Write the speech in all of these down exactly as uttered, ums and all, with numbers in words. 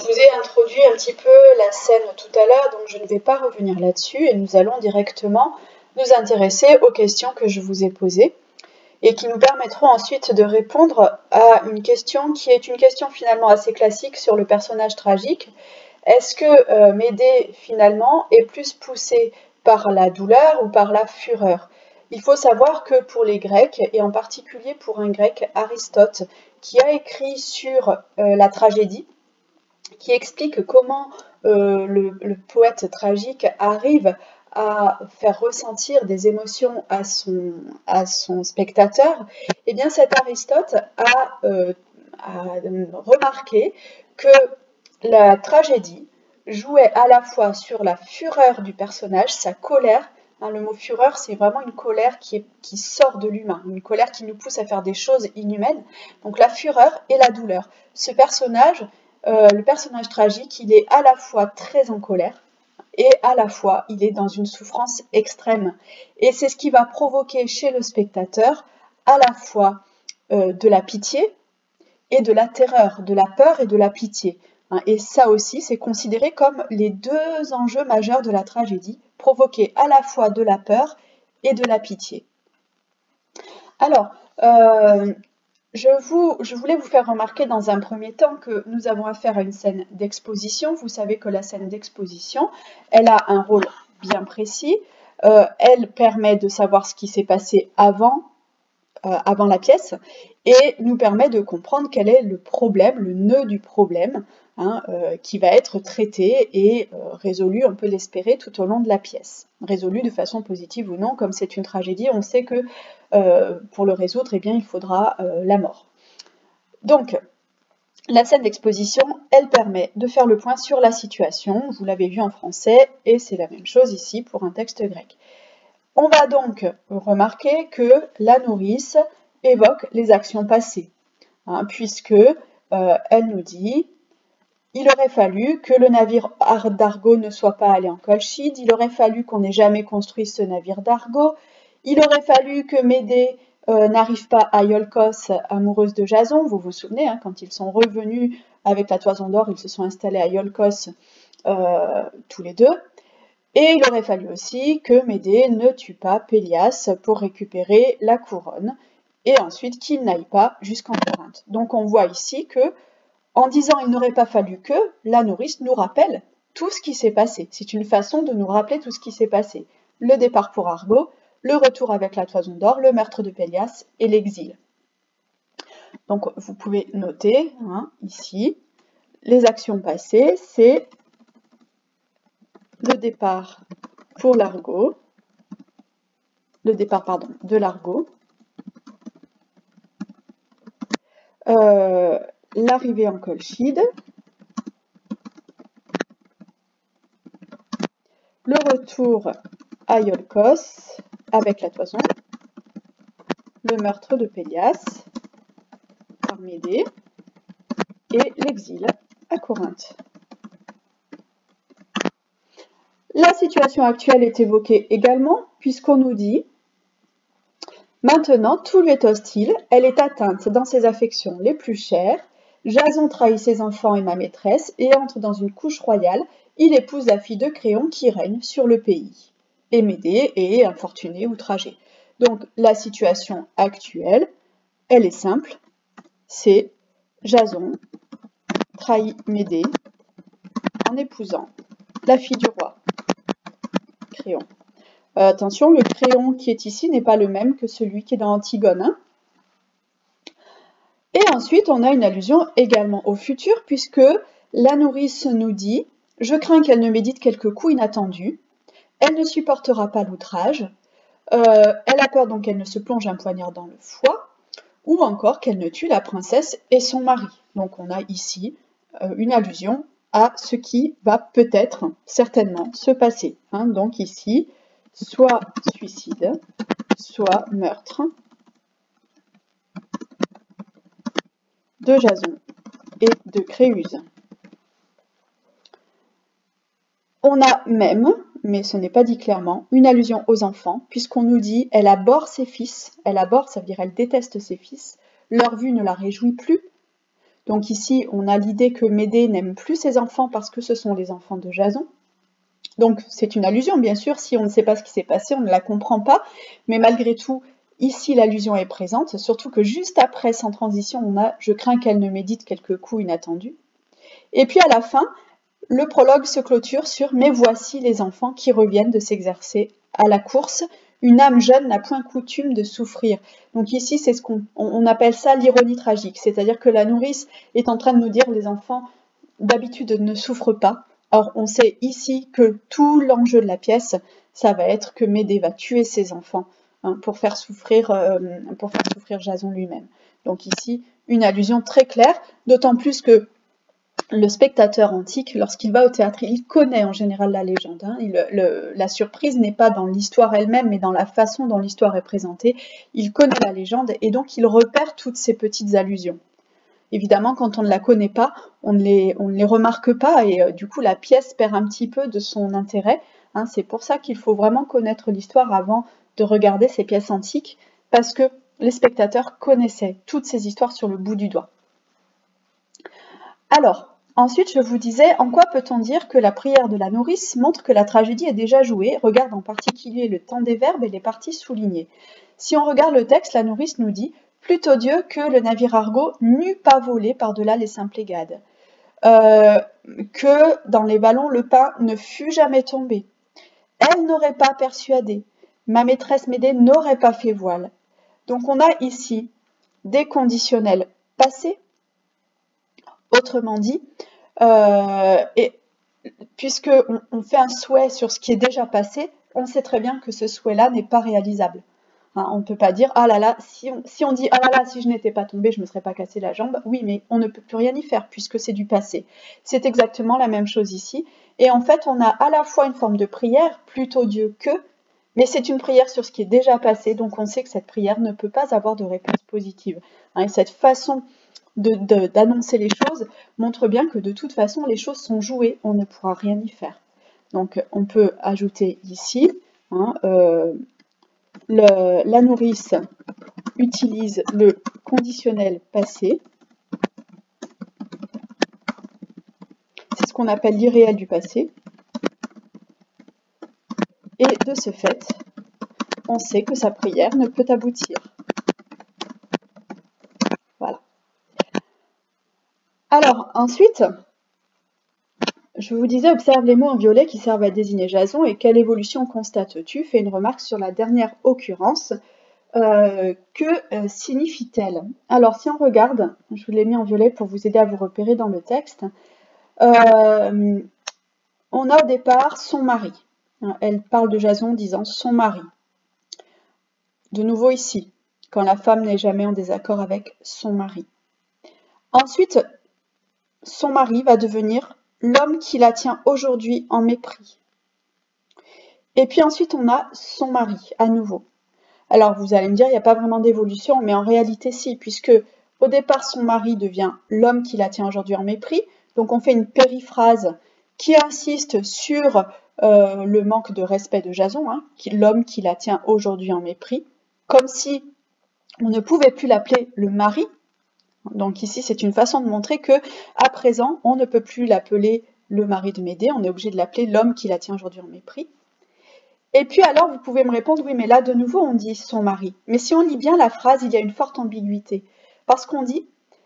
vous ai introduit un petit peu la scène tout à l'heure, donc je ne vais pas revenir là-dessus et nous allons directement nous intéresser aux questions que je vous ai posées et qui nous permettront ensuite de répondre à une question qui est une question finalement assez classique sur le personnage tragique. Est-ce que euh, Médée finalement est plus poussé par la douleur ou par la fureur? Il faut savoir que pour les Grecs, et en particulier pour un Grec, Aristote, qui a écrit sur euh, la tragédie, qui explique comment euh, le, le poète tragique arrive à faire ressentir des émotions à son, à son spectateur, et bien cet Aristote a, euh, a remarqué que la tragédie jouait à la fois sur la fureur du personnage, sa colère. Hein, le mot fureur, c'est vraiment une colère qui, est, qui sort de l'humain, une colère qui nous pousse à faire des choses inhumaines. Donc la fureur et la douleur. Ce personnage, euh, le personnage tragique, il est à la fois très en colère et à la fois il est dans une souffrance extrême. Et c'est ce qui va provoquer chez le spectateur à la fois euh, de la pitié et de la terreur, de la peur et de la pitié. Et ça aussi, c'est considéré comme les deux enjeux majeurs de la tragédie, provoquer à la fois de la peur et de la pitié. Alors, euh, je, vous, je voulais vous faire remarquer dans un premier temps que nous avons affaire à une scène d'exposition. Vous savez que la scène d'exposition, elle a un rôle bien précis. Euh, elle permet de savoir ce qui s'est passé avant, euh, avant la pièce et nous permet de comprendre quel est le problème, le nœud du problème, Hein, euh, qui va être traité et euh, résolu, on peut l'espérer, tout au long de la pièce. Résolu de façon positive ou non, comme c'est une tragédie, on sait que euh, pour le résoudre, eh bien, il faudra euh, la mort. Donc, la scène d'exposition, elle permet de faire le point sur la situation, vous l'avez vu en français, et c'est la même chose ici pour un texte grec. On va donc remarquer que la nourrice évoque les actions passées, hein, puisque euh, elle nous dit... Il aurait fallu que le navire d'Argo ne soit pas allé en Colchide, il aurait fallu qu'on n'ait jamais construit ce navire d'Argo, il aurait fallu que Médée euh, n'arrive pas à Iolcos, amoureuse de Jason, vous vous souvenez, hein, quand ils sont revenus avec la Toison d'Or, ils se sont installés à Iolcos euh, tous les deux, et il aurait fallu aussi que Médée ne tue pas Pélias pour récupérer la couronne, et ensuite qu'il n'aille pas jusqu'en Corinthe. Donc on voit ici que en disant il n'aurait pas fallu que, la nourrice nous rappelle tout ce qui s'est passé. C'est une façon de nous rappeler tout ce qui s'est passé. Le départ pour Argo, le retour avec la Toison d'Or, le meurtre de Pélias et l'exil. Donc vous pouvez noter hein, ici, les actions passées, c'est le départ pour l'Argo, le départ pardon, de l'Argo, euh, l'arrivée en Colchide, le retour à Iolcos avec la Toison, le meurtre de Pélias par Médée et l'exil à Corinthe. La situation actuelle est évoquée également puisqu'on nous dit maintenant tout lui est hostile, elle est atteinte dans ses affections les plus chères, Jason trahit ses enfants et ma maîtresse et entre dans une couche royale, il épouse la fille de Créon qui règne sur le pays. Et Médée est infortunée, outragée. Donc la situation actuelle, elle est simple, c'est Jason trahit Médée en épousant la fille du roi, Créon. Euh, attention, le Créon qui est ici n'est pas le même que celui qui est dans Antigone. Hein. Et ensuite, on a une allusion également au futur, puisque la nourrice nous dit « Je crains qu'elle ne médite quelques coups inattendus. Elle ne supportera pas l'outrage. Euh, elle a peur donc qu'elle ne se plonge un poignard dans le foie, ou encore qu'elle ne tue la princesse et son mari. » Donc on a ici euh, une allusion à ce qui va peut-être, certainement, se passer. Hein. Donc ici, soit suicide, soit meurtre de Jason et de Créuse. On a même, mais ce n'est pas dit clairement, une allusion aux enfants, puisqu'on nous dit « elle abhorre ses fils », elle abhorre, ça veut dire elle déteste ses fils, leur vue ne la réjouit plus, Donc ici, on a l'idée que Médée n'aime plus ses enfants parce que ce sont les enfants de Jason. Donc c'est une allusion, bien sûr, si on ne sait pas ce qui s'est passé, on ne la comprend pas, mais malgré tout, ici l'allusion est présente, surtout que juste après, sans transition, on a « Je crains qu'elle ne médite quelques coups inattendus ». Et puis à la fin, le prologue se clôture sur « Mais voici les enfants qui reviennent de s'exercer à la course, une âme jeune n'a point coutume de souffrir ». Donc ici, c'est ce qu'on on appelle ça l'ironie tragique, c'est-à-dire que la nourrice est en train de nous dire « Les enfants, d'habitude, ne souffrent pas ». Or, on sait ici que tout l'enjeu de la pièce, ça va être que Médée va tuer ses enfants hein, pour, faire souffrir, euh, pour faire souffrir Jason lui-même. Donc ici, une allusion très claire, d'autant plus que le spectateur antique, lorsqu'il va au théâtre, il connaît en général la légende. Hein. Il, le, la surprise n'est pas dans l'histoire elle-même, mais dans la façon dont l'histoire est présentée. Il connaît la légende et donc il repère toutes ces petites allusions. Évidemment, quand on ne la connaît pas, on ne les, on ne les remarque pas et euh, du coup la pièce perd un petit peu de son intérêt. Hein. C'est pour ça qu'il faut vraiment connaître l'histoire avant de regarder ces pièces antiques, parce que les spectateurs connaissaient toutes ces histoires sur le bout du doigt. Alors, ensuite je vous disais, en quoi peut-on dire que la prière de la nourrice montre que la tragédie est déjà jouée? Regarde en particulier le temps des verbes et les parties soulignées. Si on regarde le texte, la nourrice nous dit « Plût aux dieux que le navire Argo n'eût pas volé par-delà les Symplegades, euh, que dans les vallons le pain ne fût jamais tombé. Elle n'aurait pas persuadé, ma maîtresse Médée n'aurait pas fait voile. » Donc on a ici des conditionnels passés, autrement dit, euh, et puisque on, on fait un souhait sur ce qui est déjà passé, on sait très bien que ce souhait-là n'est pas réalisable. Hein, on ne peut pas dire « Ah là là, si on, si on dit « Ah là là, si je n'étais pas tombée, je ne me serais pas cassé la jambe », oui, mais on ne peut plus rien y faire puisque c'est du passé. C'est exactement la même chose ici. Et en fait, on a à la fois une forme de prière, plutôt Dieu que, mais c'est une prière sur ce qui est déjà passé, donc on sait que cette prière ne peut pas avoir de réponse positive. Hein, et cette façon d'annoncer les choses montre bien que de toute façon, les choses sont jouées, on ne pourra rien y faire. Donc on peut ajouter ici, hein, euh, Le, la nourrice utilise le conditionnel passé. C'est ce qu'on appelle l'irréel du passé. Et de ce fait, on sait que sa prière ne peut aboutir. Voilà. Alors, ensuite, je vous disais, observe les mots en violet qui servent à désigner Jason et quelle évolution constates-tu? Fais une remarque sur la dernière occurrence. Euh, que euh, signifie-t-elle? Alors, si on regarde, je vous l'ai mis en violet pour vous aider à vous repérer dans le texte, euh, on a au départ son mari. Elle parle de Jason disant son mari. De nouveau ici, quand la femme n'est jamais en désaccord avec son mari. Ensuite, son mari va devenir l'homme qui la tient aujourd'hui en mépris. Et puis ensuite, on a son mari, à nouveau. Alors, vous allez me dire, il n'y a pas vraiment d'évolution, mais en réalité, si, puisque au départ, son mari devient l'homme qui la tient aujourd'hui en mépris. Donc, on fait une périphrase qui insiste sur euh, le manque de respect de Jason, hein, l'homme qui la tient aujourd'hui en mépris, comme si on ne pouvait plus l'appeler le mari. Donc ici, c'est une façon de montrer que, à présent, on ne peut plus l'appeler le mari de Médée, on est obligé de l'appeler l'homme qui la tient aujourd'hui en mépris. Et puis alors, vous pouvez me répondre, oui, mais là, de nouveau, on dit son mari. Mais si on lit bien la phrase, il y a une forte ambiguïté. Parce qu'on dit,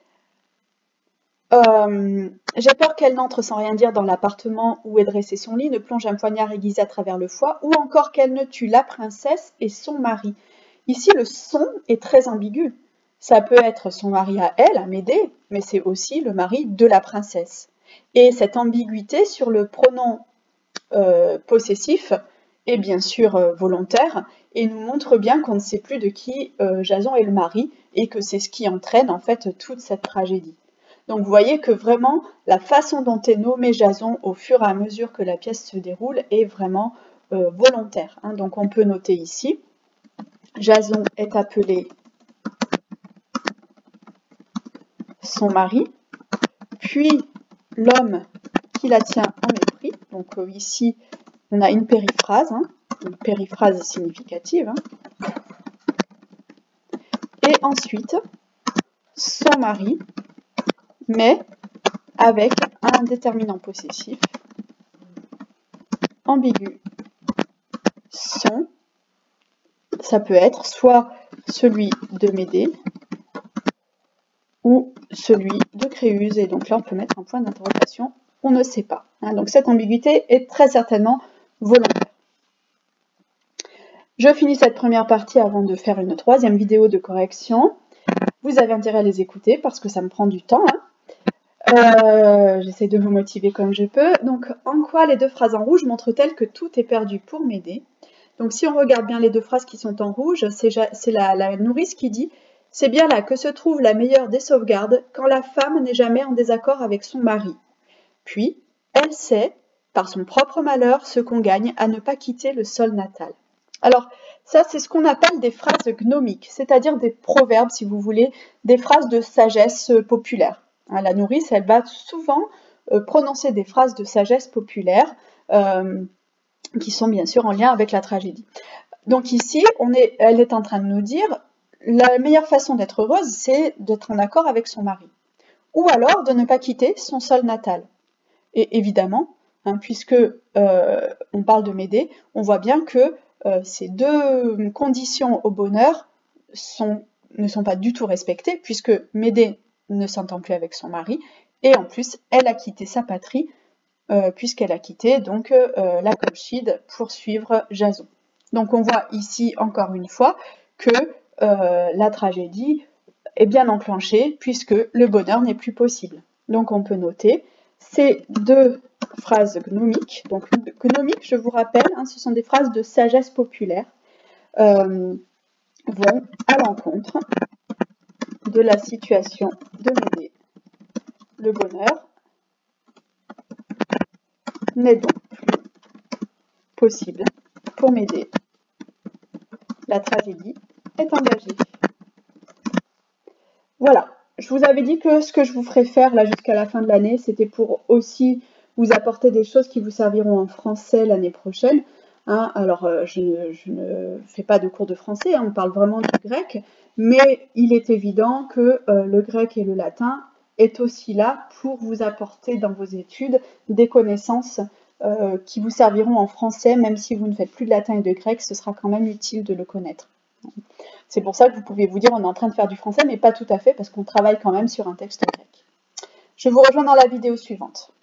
euh, j'ai peur qu'elle n'entre sans rien dire dans l'appartement où est dressé son lit, ne plonge un poignard aiguisé à travers le foie, ou encore qu'elle ne tue la princesse et son mari. Ici, le son est très ambigu. Ça peut être son mari à elle, à Médée, mais c'est aussi le mari de la princesse. Et cette ambiguïté sur le pronom euh, possessif est bien sûr euh, volontaire et nous montre bien qu'on ne sait plus de qui euh, Jason est le mari et que c'est ce qui entraîne en fait toute cette tragédie. Donc vous voyez que vraiment la façon dont est nommé Jason au fur et à mesure que la pièce se déroule est vraiment euh, volontaire. Hein. Donc on peut noter ici, Jason est appelé son mari, puis l'homme qui la tient en mépris. Donc euh, ici on a une périphrase, hein, une périphrase significative. Hein. Et ensuite, son mari, mais avec un déterminant possessif ambigu. Son, ça peut être soit celui de Médée ou celui de Créuse. Et donc là, on peut mettre un point d'interrogation, on ne sait pas. Hein, donc cette ambiguïté est très certainement volontaire. Je finis cette première partie avant de faire une troisième vidéo de correction. Vous avez intérêt à les écouter parce que ça me prend du temps. Hein. Euh, J'essaie de vous motiver comme je peux. Donc, en quoi les deux phrases en rouge montrent-elles que tout est perdu pour Médée? Donc, si on regarde bien les deux phrases qui sont en rouge, c'est la, la nourrice qui dit « C'est bien là que se trouve la meilleure des sauvegardes, quand la femme n'est jamais en désaccord avec son mari. » Puis, elle sait, par son propre malheur, ce qu'on gagne à ne pas quitter le sol natal. Alors, ça, c'est ce qu'on appelle des phrases gnomiques, c'est-à-dire des proverbes, si vous voulez, des phrases de sagesse populaire. La nourrice, elle va souvent euh, prononcer des phrases de sagesse populaire euh, qui sont bien sûr en lien avec la tragédie. Donc ici, on est, elle est en train de nous dire la meilleure façon d'être heureuse, c'est d'être en accord avec son mari. Ou alors de ne pas quitter son sol natal. Et évidemment, hein, puisque euh, on parle de Médée, on voit bien que euh, ces deux conditions au bonheur sont, ne sont pas du tout respectées, puisque Médée ne s'entend plus avec son mari, et en plus, elle a quitté sa patrie, euh, puisqu'elle a quitté donc euh, la Colchide pour suivre Jason. Donc on voit ici, encore une fois, que euh, la tragédie est bien enclenchée, puisque le bonheur n'est plus possible. Donc on peut noter ces deux phrases gnomiques. Donc gnomiques, je vous rappelle, hein, ce sont des phrases de sagesse populaire, euh, vont à l'encontre de la situation de Médée. Le bonheur n'est donc plus possible pour Médée. La tragédie est engagée. Voilà, je vous avais dit que ce que je vous ferai faire là jusqu'à la fin de l'année, c'était pour aussi vous apporter des choses qui vous serviront en français l'année prochaine. Hein, alors, euh, je, ne, je ne fais pas de cours de français, hein, on parle vraiment du grec, mais il est évident que euh, le grec et le latin est aussi là pour vous apporter dans vos études des connaissances euh, qui vous serviront en français, même si vous ne faites plus de latin et de grec, ce sera quand même utile de le connaître. C'est pour ça que vous pouvez vous dire on est en train de faire du français, mais pas tout à fait, parce qu'on travaille quand même sur un texte grec. Je vous rejoins dans la vidéo suivante.